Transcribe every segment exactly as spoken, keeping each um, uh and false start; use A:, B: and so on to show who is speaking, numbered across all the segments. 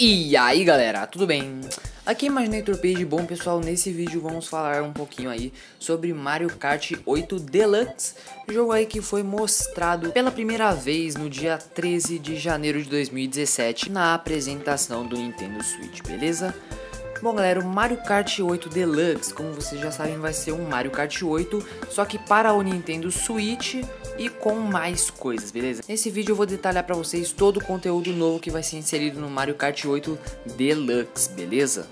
A: E aí galera, tudo bem? Aqui é Imaginator Page. Bom pessoal, nesse vídeo vamos falar um pouquinho aí sobre Mario Kart oito Deluxe, jogo aí que foi mostrado pela primeira vez no dia treze de janeiro de dois mil e dezessete na apresentação do Nintendo Switch, beleza? Bom galera, o Mario Kart oito Deluxe, como vocês já sabem, vai ser um Mario Kart oito, só que para o Nintendo Switch e com mais coisas, beleza? Nesse vídeo eu vou detalhar para vocês todo o conteúdo novo que vai ser inserido no Mario Kart oito Deluxe, beleza?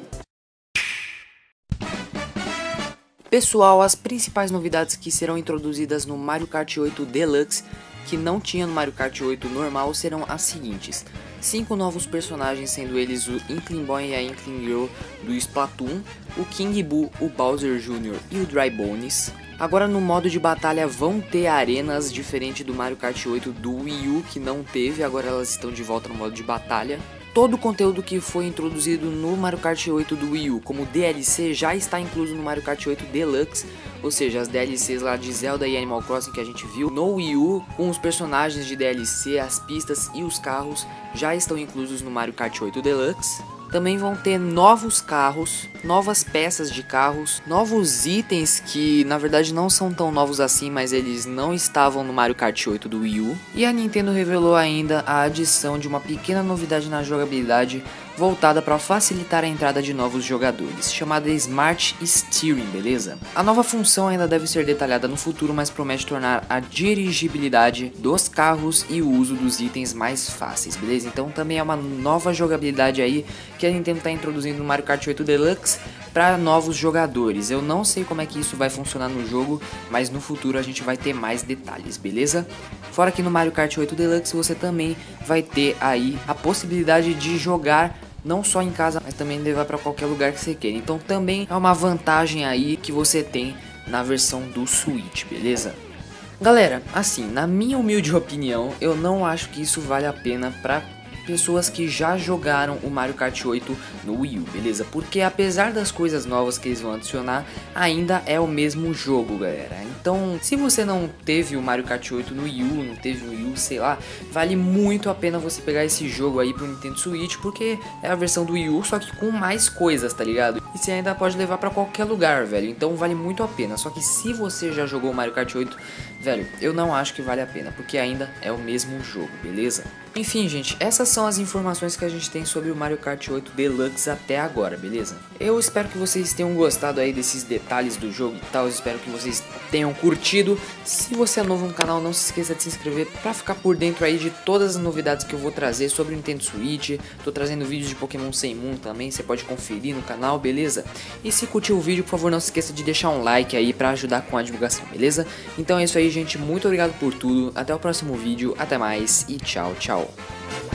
A: Pessoal, as principais novidades que serão introduzidas no Mario Kart oito Deluxe, que não tinha no Mario Kart oito normal, serão as seguintes: cinco novos personagens, sendo eles o Inkling Boy e a Inkling Girl do Splatoon, o King Boo, o Bowser Júnior e o Dry Bones. Agora no modo de batalha vão ter arenas, diferente do Mario Kart oito do Wii U, que não teve, agora elas estão de volta no modo de batalha. Todo o conteúdo que foi introduzido no Mario Kart oito do Wii U como D L C já está incluso no Mario Kart oito Deluxe, ou seja, as D L Cs lá de Zelda e Animal Crossing que a gente viu no Wii U, com os personagens de D L C, as pistas e os carros já estão inclusos no Mario Kart oito Deluxe. Também vão ter novos carros, novas peças de carros, novos itens que na verdade não são tão novos assim, mas eles não estavam no Mario Kart oito do Wii U. E a Nintendo revelou ainda a adição de uma pequena novidade na jogabilidade voltada para facilitar a entrada de novos jogadores, chamada Smart Steering, beleza? A nova função ainda deve ser detalhada no futuro, mas promete tornar a dirigibilidade dos carros e o uso dos itens mais fáceis, beleza? Então também é uma nova jogabilidade aí que a Nintendo está introduzindo no Mario Kart oito Deluxe para novos jogadores. Eu não sei como é que isso vai funcionar no jogo, mas no futuro a gente vai ter mais detalhes, beleza? Fora que no Mario Kart oito Deluxe você também vai ter aí a possibilidade de jogar não só em casa, mas também levar para qualquer lugar que você queira. Então também é uma vantagem aí que você tem na versão do Switch, beleza? Galera, assim, na minha humilde opinião, eu não acho que isso vale a pena para pessoas que já jogaram o Mario Kart oito no Wii U, beleza? Porque apesar das coisas novas que eles vão adicionar, ainda é o mesmo jogo, galera. Então, se você não teve o Mario Kart oito no Wii U, não teve o Wii U, sei lá, vale muito a pena você pegar esse jogo aí pro Nintendo Switch, porque é a versão do Wii U, só que com mais coisas, tá ligado? E você ainda pode levar pra qualquer lugar, velho. Então vale muito a pena. Só que se você já jogou o Mario Kart oito, velho, eu não acho que vale a pena, porque ainda é o mesmo jogo, beleza? Enfim, gente, essas são as informações que a gente tem sobre o Mario Kart oito Deluxe até agora, beleza? Eu espero que vocês tenham gostado aí desses detalhes do jogo e tal, eu espero que vocês tenham curtido. Se você é novo no canal, não se esqueça de se inscrever pra ficar por dentro aí de todas as novidades que eu vou trazer sobre o Nintendo Switch. Tô trazendo vídeos de Pokémon Sun Moon também, você pode conferir no canal, beleza? E se curtiu o vídeo, por favor, não se esqueça de deixar um like aí pra ajudar com a divulgação, beleza? Então é isso aí, gente, muito obrigado por tudo, até o próximo vídeo, até mais e tchau, tchau.